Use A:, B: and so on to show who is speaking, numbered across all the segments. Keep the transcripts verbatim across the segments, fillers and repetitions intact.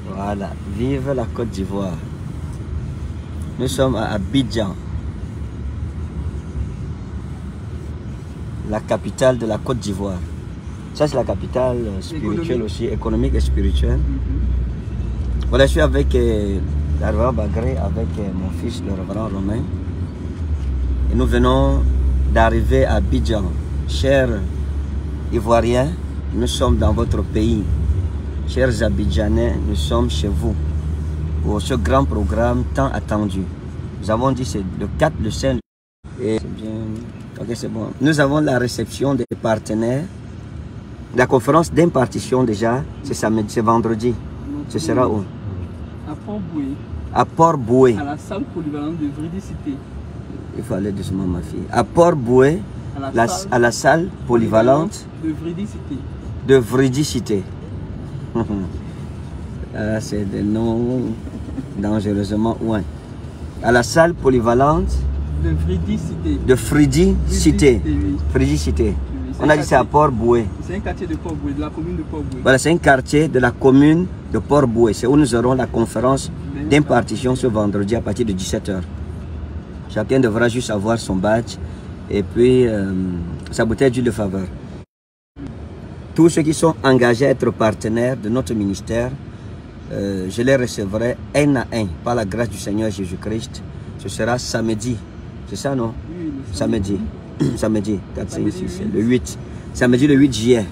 A: Voilà, vive la Côte d'Ivoire. Nous sommes à Abidjan, la capitale de la Côte d'Ivoire. Ça, c'est la capitale spirituelle aussi, économique et spirituelle. Mm-hmm. Voilà, je suis avec euh, la révérend Bagré, avec euh, mon fils, le révérend Romain. Et nous venons d'arriver à Abidjan. Chers Ivoiriens, nous sommes dans votre pays. Chers Abidjanais, nous sommes chez vous pour ce grand programme tant attendu. Nous avons dit c'est le quatre, le cinq. Et c'est bien. Ok, c'est bon. Nous avons la réception des partenaires. La conférence d'impartition déjà, c'est samedi, c'est vendredi. Ce sera où?
B: À Port-Boué.
A: À Port-Boué.
B: À la salle polyvalente de Vridicité.
A: Il faut aller doucement, ma fille. À Port-Boué, à, la à la salle polyvalente
B: de Vridicité.
A: De Vridicité. Ah, c'est des noms dangereusement loin. À la salle polyvalente
B: de Vridicité.
A: De Vridicité. Vridicité. On a dit c'est à Port-Boué.
B: C'est un quartier de Port-Boué, de la commune de Port-Boué.
A: Voilà, c'est un quartier de la commune de Port-Boué. C'est où nous aurons la conférence d'impartition ce vendredi à partir de dix-sept heures. Chacun devra juste avoir son badge et puis euh, sa bouteille d'huile de faveur. Tous ceux qui sont engagés à être partenaires de notre ministère, euh, je les recevrai un à un par la grâce du Seigneur Jésus-Christ. Ce sera samedi. C'est ça, non? Oui, samedi. Samedi, quatre, cinq, six, le huit. Samedi le huit juillet.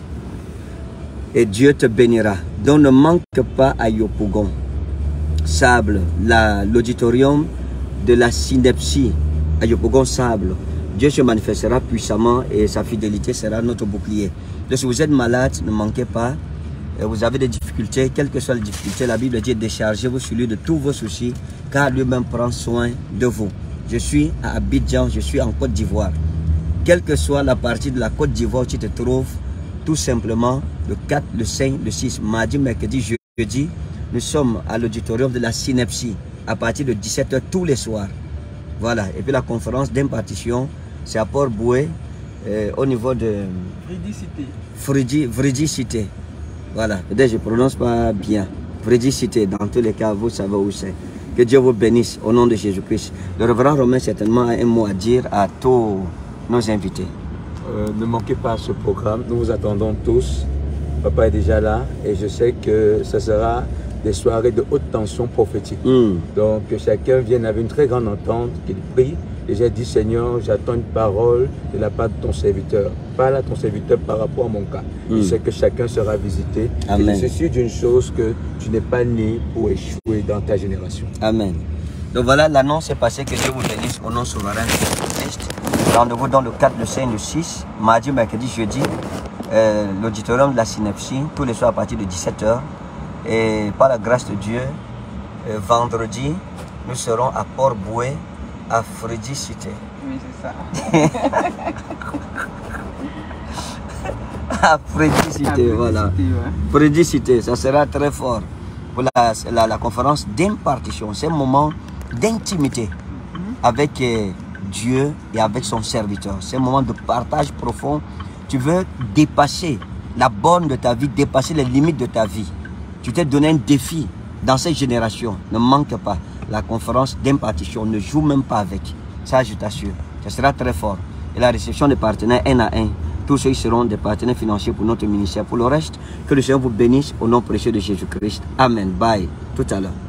A: Et Dieu te bénira. Donc ne manque pas à Yopougon. Sable, l'auditorium de la synepsie à Yopougon Sable. Dieu se manifestera puissamment et sa fidélité sera notre bouclier. Donc si vous êtes malade, ne manquez pas. Et vous avez des difficultés, quelles que soient les difficultés, la Bible dit déchargez-vous sur lui de tous vos soucis, car lui-même prend soin de vous. Je suis à Abidjan, je suis en Côte d'Ivoire. Quelle que soit la partie de la Côte d'Ivoire où tu te trouves, tout simplement, le quatre, le cinq, le six, mardi, mercredi, jeudi, nous sommes à l'auditorium de la synepsie à partir de dix-sept heures tous les soirs. Voilà. Et puis la conférence d'impartition, c'est à Port-Boué, euh, au niveau de
B: Vridicité.
A: Fridi, Vridicité. Voilà. Peut-être je ne prononce pas bien. Vridicité, dans tous les cas, vous savez où c'est. Que Dieu vous bénisse au nom de Jésus-Christ. Le révérend Romain certainement a un mot à dire à tous nos invités.
C: Euh, ne manquez pas ce programme, nous vous attendons tous. Papa est déjà là et je sais que ce sera des soirées de haute tension prophétique. Mm. Donc que chacun vienne avec une très grande entente, qu'il prie. Et j'ai dit Seigneur, j'attends une parole de la part de ton serviteur. Parle à ton serviteur par rapport à mon cas. Mm. Je sais que chacun sera visité. Amen. Et je suis d'une chose que tu n'es pas né pour échouer dans ta génération.
A: Amen. Donc voilà, l'annonce est passée, que Dieu vous bénisse au nom souverain de Jésus-Christ. Rendez-vous dans le quatre, le cinq, le six, mardi, mercredi, jeudi, euh, l'auditorium de la synepsie, tous les soirs à partir de dix-sept heures. Et par la grâce de Dieu, euh, vendredi, nous serons à Port-Boué, à Vridicité.
B: Oui, c'est ça.
A: À Vridicité, voilà. Vridicité, ça sera très fort pour la, la, la conférence d'impartition. C'est un moment d'intimité mm-hmm. avec euh, Dieu et avec son serviteur. C'est un moment de partage profond. Tu veux dépasser la borne de ta vie, dépasser les limites de ta vie. Tu t'es donné un défi dans cette génération. Ne manque pas. La conférence d'impartition, ne joue même pas avec. Ça, je t'assure. Ça sera très fort. Et la réception des partenaires un à un. Tous ceux qui seront des partenaires financiers pour notre ministère. Pour le reste, que le Seigneur vous bénisse au nom précieux de Jésus-Christ. Amen. Bye. Tout à l'heure.